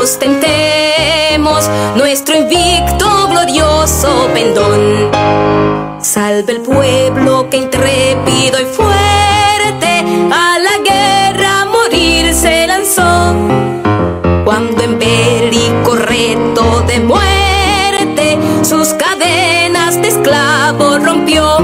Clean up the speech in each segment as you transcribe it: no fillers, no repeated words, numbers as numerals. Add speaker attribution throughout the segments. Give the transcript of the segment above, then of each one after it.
Speaker 1: ostentemos nuestro invicto glorioso pendón. Salve el pueblo que intrépido y fuerte a la guerra a morir se lanzó, cuando en bélico reto de muerte sus cadenas de esclavo rompió.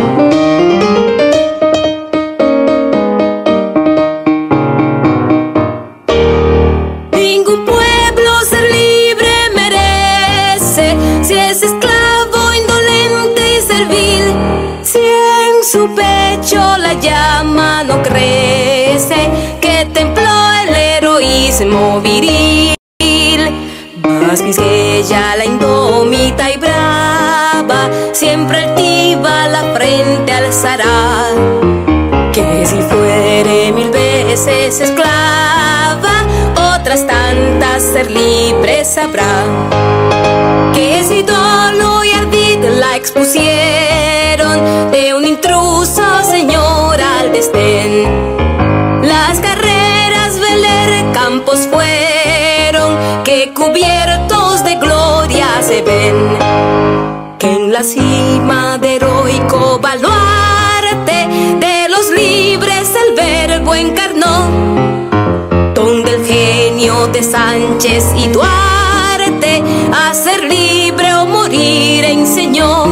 Speaker 1: Ningún pueblo ser libre merece si es esclavo, indolente y servil. Si en su pecho la llama no crece que templó el heroísmo viril, más que ella la indómita y brava siempre altiva la frente alzará. Que si fuere 1000 veces esclava, otras tantas ser libre sabrá. Que si dolo y ardid la expusieron de un intruso señor al desdén, las carreras veler campos fueron que cubiertos de gloria se ven. Que en la cima de heroico baluarte de los libres el verbo encarnó, donde el genio de Sánchez y Duarte a ser libre o morir enseñó.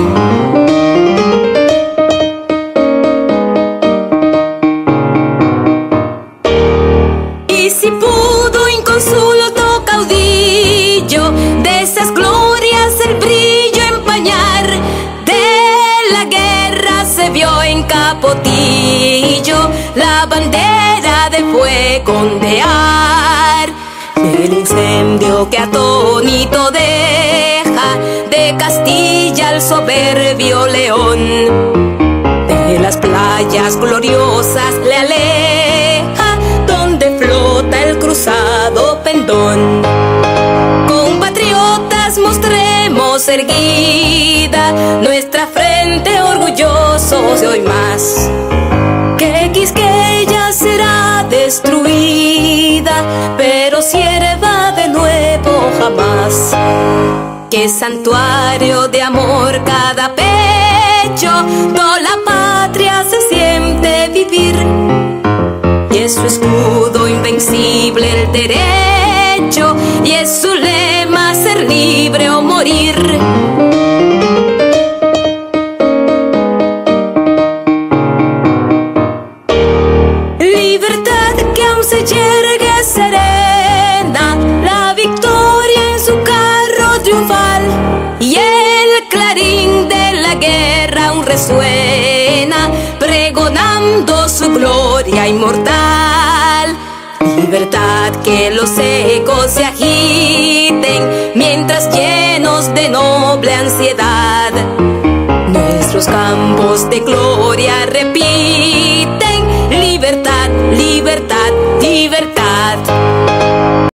Speaker 1: Y si pudo inconsulto caudillo de esas glorias el brillo empañar, de la guerra se vio en capotillo la bandera de fuego ondear. El incendio que atónito deja de Castilla al soberbio león, de las playas gloriosas le aleja donde flota el cruzado pendón. Compatriotas, mostremos erguida nuestra frente orgullosos de hoy más, que Quisqueya será destruida, pero sierva de nuevo jamás. Que santuario de amor cada pecho, do la patria se siente vivir, y es su escudo invencible el derecho, y es su lema ser libre o morir. Libertad que aún se yergue serena, la victoria en su carro triunfal, y el clarín de la guerra aún resuena, pregonando su gloria inmortal. Libertad que los ecos se agiten mientras llenos de noble ansiedad nuestros campos de gloria repiten. Libertad, libertad, libertad.